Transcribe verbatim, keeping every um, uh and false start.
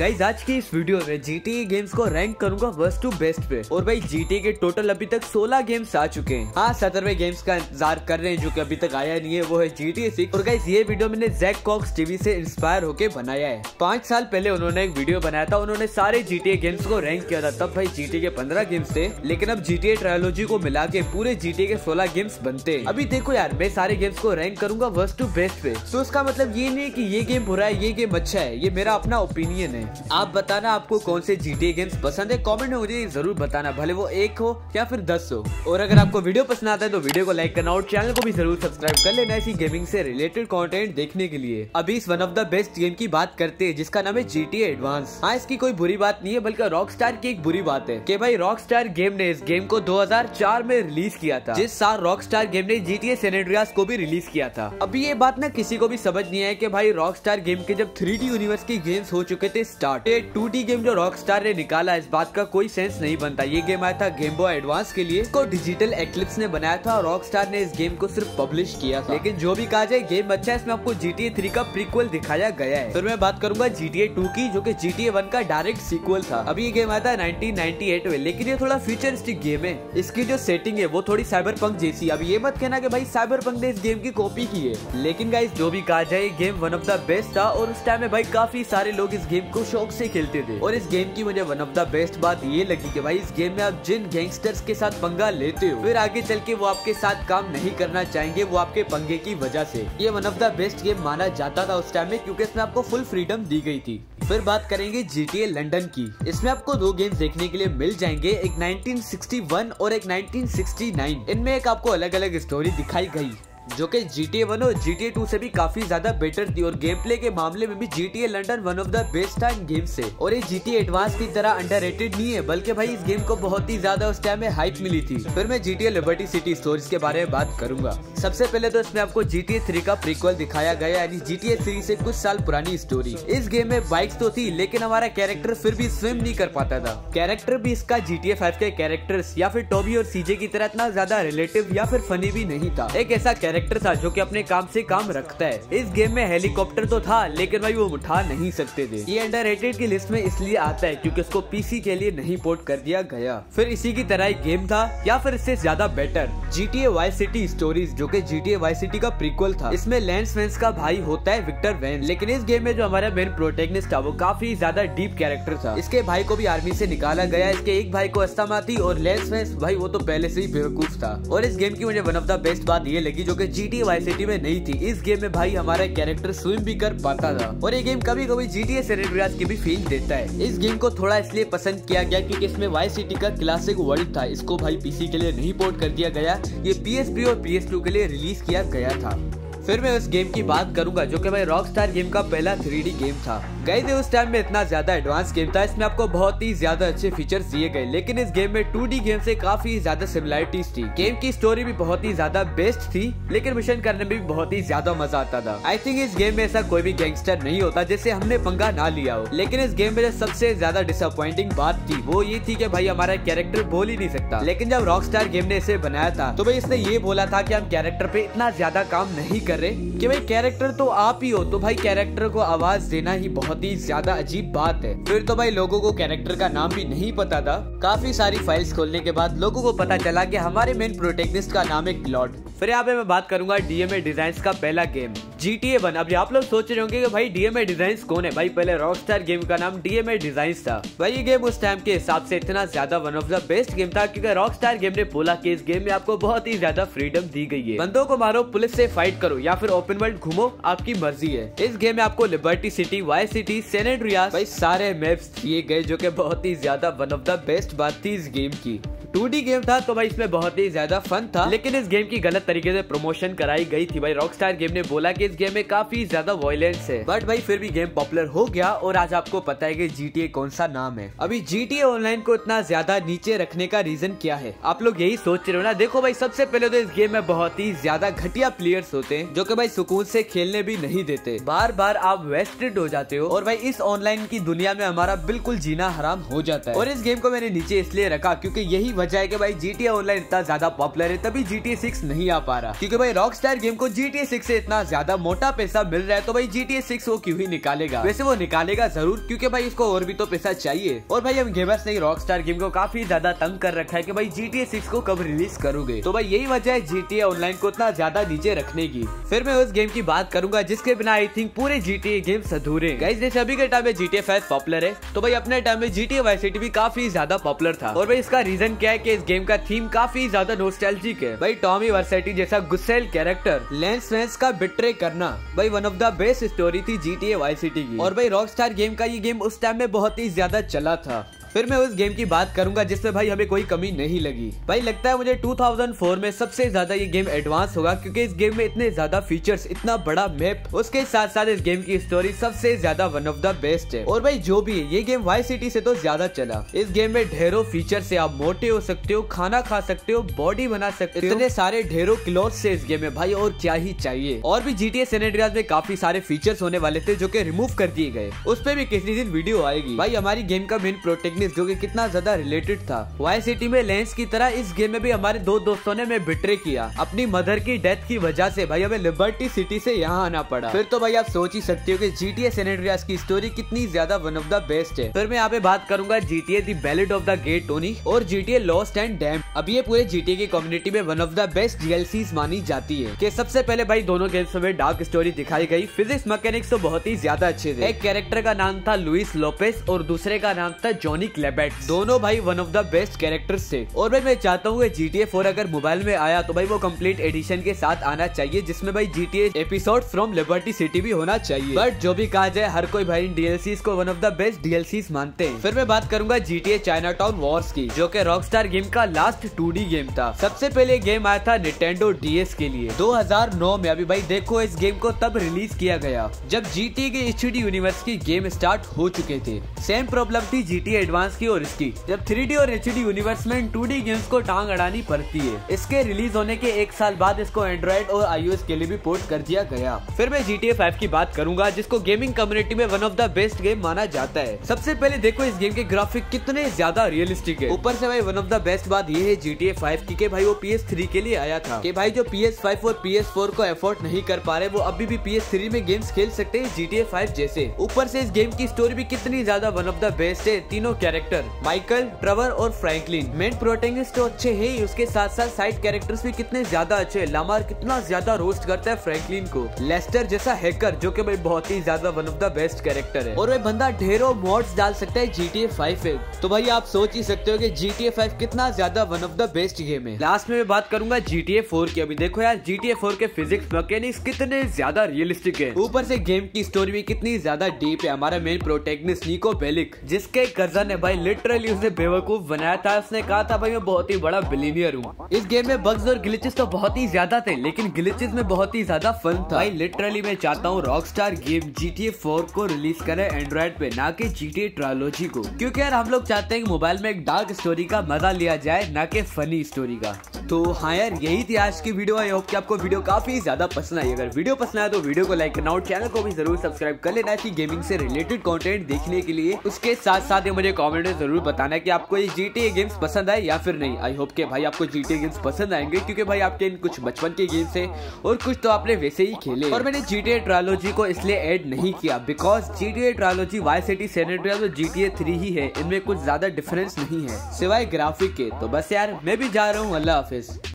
Guys आज की इस वीडियो में जीटीए गेम्स को रैंक करूंगा वर्स्ट टू बेस्ट पे। और भाई जीटीए के टोटल अभी तक सोलह गेम्स आ चुके हैं। हाँ, सत्रहवें गेम्स का इंतजार कर रहे हैं जो कि अभी तक आया नहीं है, वो है जीटीए सिक्स। और गाइस ये वीडियो मैंने जैक कॉक्स टीवी से इंस्पायर होके बनाया है। पांच साल पहले उन्होंने एक वीडियो बनाया था, उन्होंने सारे जीटीए गेम्स को रैंक किया था। तब भाई जीटीए के पंद्रह गेम्स थे, लेकिन अब जीटीए ट्रायोलॉजी को मिला के पूरे जीटीए के सोलह गेम्स बनते हैं। अभी देखो यार, मैं सारे गेम्स को रैंक करूंगा वर्स्ट टू बेस्ट पे। तो उसका मतलब ये नहीं कि ये गेम बुरा है, ये गेम अच्छा है, ये मेरा अपना ओपिनियन है। आप बताना आपको कौन से जीटीए गेम्स पसंद है, कमेंट में मुझे जरूर बताना, भले वो एक हो या फिर दस हो। और अगर आपको वीडियो पसंद आता है तो वीडियो को लाइक करना और चैनल को भी जरूर सब्सक्राइब कर लेना ऐसी गेमिंग से रिलेटेड कंटेंट देखने के लिए। अभी इस one of the best game की बात करते हैं जिसका नाम है जीटीए एडवांस। हाँ, इसकी कोई बुरी बात नहीं है, बल्कि रॉकस्टार की एक बुरी बात है कि भाई रॉकस्टार गेम ने इस गेम को दो हज़ार चार में रिलीज किया था, जिस साल रॉकस्टार गेम ने जीटीए सैन एंड्रियास को भी रिलीज किया था। अभी ये बात ना किसी को भी समझ नहीं है कि भाई रॉकस्टार गेम के जब थ्री डी यूनिवर्स की गेम्स हो चुके थे स्टार्ट, टू डी गेम जो रॉकस्टार ने निकाला, इस बात का कोई सेंस नहीं बनता। ये गेम आया था गेम बॉय एडवांस के लिए, इसको डिजिटल एक्लिप्स ने बनाया था और रॉकस्टार ने इस गेम को सिर्फ पब्लिश किया था। लेकिन जो भी कहा जाए, गेम अच्छा है। इसमें आपको जीटीए थ्री का प्रीक्वल दिखाया गया है। फिर मैं बात करूंगा जीटीए टू की, जो कि जीटीए वन का डायरेक्ट सीक्वल था। अभी ये गेम आया था नाइनटीन नाइंटी एट में, लेकिन ये थोड़ा फ्यूचरिस्टिक गेम है। इसकी जो सेटिंग है वो थोड़ी साइबर पंक जैसी। अब ये मत कहना कि भाई साइबर पंक ने इस गेम की कॉपी की है, लेकिन गाइस जो भी कहा जाए, game one of the best था। और उस टाइम में भाई काफी सारे लोग इस गेम को शौक से खेलते थे। और इस गेम की मुझे वन ऑफ द बेस्ट बात ये लगी कि भाई इस गेम में आप जिन गैंगस्टर्स के साथ पंगा लेते हो, फिर आगे चल के वो आपके साथ काम नहीं करना चाहेंगे, वो आपके पंगे की वजह से। ये one of the best game माना जाता था उस टाइम में, क्योंकि इसमें आपको फुल फ्रीडम दी गई थी। फिर बात करेंगे जीटीए लंदन की। इसमें आपको दो गेम्स देखने के लिए मिल जाएंगे, एक नाइनटीन सिक्सटी वन और एक नाइनटीन सिक्सटी नाइन। इनमें एक आपको अलग अलग स्टोरी दिखाई गई जो कि जीटीए वन और जीटीए टू से भी काफी ज्यादा बेटर थी। और गेम प्ले के मामले में भी GTA London one of the best था इन गेम से। और ये जीटीए एडवांस की तरह अंडररेटेड नहीं है, बल्कि भाई इस गेम को बहुत ही ज्यादा उस टाइम में हाइप मिली थी। फिर मैं जीटीए लिबर्टी सिटी स्टोरीज के बारे में बात करूंगा। सबसे पहले तो इसमें आपको जीटीए थ्री का प्रीक्वल दिखाया गया, यानी जीटीए थ्री से कुछ साल पुरानी स्टोरी। इस गेम में बाइक्स तो थी, लेकिन हमारा कैरेक्टर फिर भी स्विम नहीं कर पाता था। कैरेक्टर भी इसका जीटीए फाइव के कैरेक्टर्स या फिर टॉबी और सीजे की तरह इतना ज्यादा रिलेटिव या फिर फनी भी नहीं था। एक ऐसा कैरेक्टर था जो कि अपने काम से काम रखता है। इस गेम में हेलीकॉप्टर तो था, लेकिन भाई वो उठा नहीं सकते थे। ये अंडररेटेड की लिस्ट में इसलिए आता है क्योंकि इसको पीसी के लिए नहीं पोर्ट कर दिया गया। फिर इसी की तरह एक गेम था, या फिर इससे ज्यादा better, GTA Vice City Stories, जो कि जीटीए वाइस सिटी का प्रीक्वल था। इसमें लैंस वेंस का भाई होता है विक्टर वेंस, लेकिन इस गेम में जो हमारा मेन प्रोटैगनिस्ट था वो काफी ज्यादा डीप कैरेक्टर था। इसके भाई को भी आर्मी से निकाला गया। इसके एक भाई को अस्थमा थी और लैंस वेंस भाई वो तो पहले से ही बेवकूफ था। और इस गेम की मुझे वन ऑफ द बेस्ट बात ये लगी जो कि जीटीए वाइस सिटी में नहीं थी। इस गेम में भाई हमारा कैरेक्टर स्विम भी कर पाता था। और ये गेम कभी कभी जीटीए सैन एंड्रियास की भी फील देता है। इस गेम को थोड़ा इसलिए पसंद किया गया क्योंकि इसमें वाइस सिटी का क्लासिक वर्ल्ड था। इसको भाई पीसी के लिए नहीं पोर्ट कर दिया गया, ये पीएसपी और पीएस टू के लिए रिलीज किया गया था। फिर मैं उस गेम की बात करूंगा जो कि भाई रॉकस्टार गेम का पहला थ्री डी गेम था। गाइस उस टाइम में इतना ज्यादा एडवांस गेम था, इसमें आपको बहुत ही ज्यादा अच्छे फीचर्स दिए गए, लेकिन इस गेम में टू डी गेम से काफी ज्यादा सिमिलरिटीज थी। गेम की स्टोरी भी बहुत ही ज्यादा बेस्ट थी, लेकिन मिशन करने में भी बहुत ही ज्यादा मजा आता था। आई थिंक इस गेम में ऐसा कोई भी गैंगस्टर नहीं होता जिससे हमने पंगा ना लिया हो। लेकिन इस गेम में जो सबसे ज्यादा डिसअपॉइंटिंग बात थी वो ये थी कि भाई हमारा कैरेक्टर बोल ही नहीं सकता। लेकिन जब रॉकस्टार गेम ने इसे बनाया था तो भाई इसने ये बोला था कि हम कैरेक्टर पे इतना ज्यादा काम नहीं कर रहे, कि भाई कैरेक्टर तो आप ही हो, तो भाई कैरेक्टर को आवाज देना ही बहुत ही ज्यादा अजीब बात है। फिर तो भाई लोगों को कैरेक्टर का नाम भी नहीं पता था। काफी सारी फाइल्स खोलने के बाद लोगों को पता चला कि हमारे मेन प्रोटैगनिस्ट का नाम है क्लॉड। फिर यहाँ पे मैं बात करूंगा डीएमए डिजाइन्स का पहला गेम जीटीए वन। अब आप लोग सोच रहे होंगे कि भाई डीएमए डिजाइन्स कौन है। भाई पहले रॉकस्टार गेम का नाम डीएमए डिजाइन्स था। भाई ये गेम उस टाइम के हिसाब से इतना ज्यादा one of the best game था क्योंकि रॉकस्टार गेम ने बोला कि इस गेम में आपको बहुत ही ज्यादा फ्रीडम दी गई है। बंदों को मारो, पुलिस से फाइट करो या फिर ओपन वर्ल्ड घूमो, आपकी मर्जी है। इस गेम में आपको Liberty City, Vice City, San Andreas भाई सारे मैप्स दिए गए, जो कि बहुत ही ज्यादा वन ऑफ द बेस्ट बात थी इस गेम की। टू डी गेम था तो भाई इसमें बहुत ही ज्यादा फन था, लेकिन इस गेम की गलत तरीके से प्रमोशन कराई गई थी। भाई रॉकस्टार गेम ने बोला कि इस गेम में काफी ज्यादा वायलेंस है, बट भाई फिर भी गेम पॉपुलर हो गया और आज आपको पता है कि जीटीए कौन सा नाम है। अभी जीटीए ऑनलाइन को इतना ज्यादा नीचे रखने का रीजन क्या है, आप लोग यही सोच रहे हो ना। देखो भाई सबसे पहले तो इस गेम में बहुत ही ज्यादा घटिया प्लेयर्स होते हैं जो कि भाई सुकून से खेलने भी नहीं देते। बार बार आप वेस्टेड हो जाते हो और भाई इस ऑनलाइन की दुनिया में हमारा बिल्कुल जीना हराम हो जाता है। और इस गेम को मैंने नीचे इसलिए रखा क्योंकि यही वजह है कि भाई जीटीए ऑनलाइन इतना ज्यादा पॉपुलर है, तभी जीटीए सिक्स नहीं आ पा रहा, क्योंकि भाई रॉकस्टार गेम को जीटीए सिक्स से इतना ज्यादा मोटा पैसा मिल रहा है, तो भाई जीटीए सिक्स वो क्यों ही निकालेगा। वैसे वो निकालेगा जरूर, क्योंकि भाई उसको और भी तो पैसा चाहिए। और भाई हम गेमर्स ने रॉकस्टार गेम को काफी ज्यादा तंग कर रखा है कि भाई जीटीए सिक्स को कब रिलीज करोगे, तो भाई यही वजह है जीटीए ऑनलाइन को इतना ज्यादा नीचे रखने की। फिर मैं उस गेम की बात करूंगा जिसके बिना आई थिंक पूरे जीटीए गेम्स अधूरे। गाइस जैसे अभी के टाइम में जीटीए फाइव पॉपुलर है, तो भाई अपने टाइम में जीटीए वाई सिटी भी काफी ज्यादा पॉपुलर था। और भाई इसका रीजन क्या है कि इस गेम का थीम काफी ज्यादा नॉस्टैल्जिक है। भाई टॉमी वर्सेटी जैसा गुस्सेल कैरेक्टर लेंस वेंस का बिट्रे करना भाई one of the best story थी जीटीए वाई सिटी की। और भाई रॉकस्टार गेम का ये गेम उस टाइम में बहुत ही ज्यादा चला था। फिर मैं उस गेम की बात करूंगा जिसमें भाई हमें कोई कमी नहीं लगी। भाई लगता है मुझे टू थाउज़ेंड फोर में सबसे ज्यादा ये गेम एडवांस होगा, क्योंकि इस गेम में इतने ज्यादा फीचर्स, इतना बड़ा मैप, उसके साथ साथ इस गेम की स्टोरी सबसे ज्यादा वन ऑफ द बेस्ट है। और भाई जो भी है ये गेम वाई सिटी से तो ज्यादा चला। इस गेम में ढेरों फीचर से आप मोटे हो सकते हो, खाना खा सकते हो, बॉडी बना सकते हो, इतने सारे ढेरों क्लोथ से इस गेम में भाई और क्या ही चाहिए। और भी जीटीए सैन एंड्रियास में काफी सारे फीचर्स होने वाले थे जो कि रिमूव कर दिए गए, उस पर भी किसी दिन वीडियो आएगी। भाई हमारी गेम का मेन प्रोटेगनिस्ट जो कि कितना रिलेटेड था वाई सिटी में लेंस की तरह, इस गेम में भी हमारे दो दोस्तों ने हमें बिट्रे किया अपनी मदर की डेथ की वजह से। भाई हमें लिबर्टी सिटी से यहाँ आना पड़ा। फिर तो भाई आप सोच ही सकते हो कि जीटीए सैन एंड्रियास की स्टोरी कितनी ज्यादा वन ऑफ द बेस्ट है। फिर मैं यहाँ पे बात करूंगा GTA the ballad of the Gay Tony और जीटीए लॉस्ट एंड डैम्ड। अब ये पूरे जीटीए की कम्युनिटी में one of the best DLCs मानी जाती है। कि सबसे पहले भाई दोनों गेम्स में डार्क स्टोरी दिखाई गई, फिजिक्स मैकेनिक्स तो बहुत ही ज्यादा अच्छे थे। एक कैरेक्टर का नाम था लुइस लोपेस और दूसरे का नाम था जॉनी क्लेबेट, दोनों भाई one of the best characters थे। और भाई मैं चाहता हूँ जीटीए फोर अगर मोबाइल में आया तो भाई वो कंप्लीट एडिशन के साथ आना चाहिए, जिसमें भाई GTA episode from Liberty City भी होना चाहिए। बट जो भी कहा जाए हर कोई भाई डीएलसीज को one of the best DLCs मानते हैं। फिर मैं बात करूंगा जीटीए चाइनाटाउन वॉर्स की, जो कि रॉकस्टार गेम का लास्ट टू डी गेम था। सबसे पहले गेम आया था निंटेंडो डीएस के लिए दो हज़ार नौ में। अभी भाई देखो इस गेम को तब रिलीज किया गया जब जीटीए के एचडी यूनिवर्स की गेम स्टार्ट हो चुके थे। सेम प्रॉब्लम थी जीटीए एडवांस की और इसकी, जब थ्री डी और एचडी यूनिवर्स में टू डी गेम्स को टांग अड़ानी पड़ती है। इसके रिलीज होने के एक साल बाद इसको एंड्रॉइड और आईओएस के लिए भी पोर्ट कर दिया गया। फिर मैं जीटीए फाइव की बात करूंगा जिसको गेमिंग कम्युनिटी में one of the best game माना जाता है। सबसे पहले देखो इस गेम के ग्राफिक कितने ज्यादा रियलिस्टिक है। ऊपर से भाई वन ऑफ द बेस्ट बात ये है जीटीए फाइव की कि भाई वो पी एस थ्री के लिए आया था, कि भाई जो पी एस फाइव और पी एस फोर को एफोर्ड नहीं कर पा रहे वो अभी भी पी एस थ्री में गेम्स खेल सकते हैं जीटीए फाइव जैसे। ऊपर से इस गेम की स्टोरी भी कितनी ज्यादा वन ऑफ द बेस्ट है। तीनों कैरेक्टर माइकल, ट्रेवर और फ्रैंकलिन मेन प्रोटेगनिस्ट तो अच्छे हैं ही, उसके साथ साथ साइड कैरेक्टर्स भी कितने ज्यादा अच्छे हैं। लामार कितना ज्यादा रोस्ट करता है फ्रैंकलिन को। लेस्टर जैसा हैकर जो कि भाई बहुत ही ज्यादा one of the best character है। और भाई बंदा ढेरों मॉड्स डाल सकता है जीटीए फाइव है, तो भाई आप सोच ही सकते हो कि जीटीए फाइव कितना ज्यादा one of the best game है। लास्ट में मैं बात करूंगा जीटीए फोर की। अभी देखो यार जीटीए फोर के फिजिक्स मैकेनिक्स कितने ज्यादा रियलिस्टिक है। ऊपर से गेम की स्टोरी भी कितनी ज्यादा डीप है। हमारा मेन प्रोटेगनिस्ट निको बेलिक जिसके कजन है भाई लिटरली उसने बेवकूफ बनाया था। उसने कहा था भाई मैं बहुत ही बड़ा बिलीनियर हूँ। इस गेम में बग्स और ग्लिचेस तो बहुत ही ज्यादा थे, लेकिन ग्लिचेस में बहुत ही ज्यादा फन था। भाई लिटरली मैं चाहता हूँ रॉकस्टार गेम जीटीए फोर को रिलीज करे एंड्रॉइड पे, ना कि जीटीए ट्रायोलॉजी को, क्योंकि यार हम लोग चाहते हैं कि मोबाइल में एक डार्क स्टोरी का मजा लिया जाए, ना कि फनी स्टोरी का। तो हाँ यार यही थी आज की वीडियो। आई होप कि आपको वीडियो काफी ज्यादा पसंद आई। अगर वीडियो पसंद आया तो वीडियो को लाइक करना और चैनल को भी जरूर सब्सक्राइब कर लेना कि गेमिंग से रिलेटेड कंटेंट देखने के लिए। उसके साथ साथ ये मुझे कमेंट में जरूर बताना कि आपको ये जीटीए गेम्स पसंद आए या फिर नहीं। आई होप के भाई आपको जीटीए गेम्स पसंद आएंगे, क्योंकि भाई आपके इन कुछ बचपन के गेम्स है और कुछ तो आपने वैसे ही खेले। और मैंने जीटीए ट्रायोलॉजी को इसलिए ऐड नहीं किया because GTA trilogy Vice City San Andreas और जीटीए थ्री ही है, इनमें कुछ ज्यादा डिफरेंस नहीं है सिवाय ग्राफिक के। तो बस यार मैं भी जा रहा हूँ, अल्लाह हाफिज।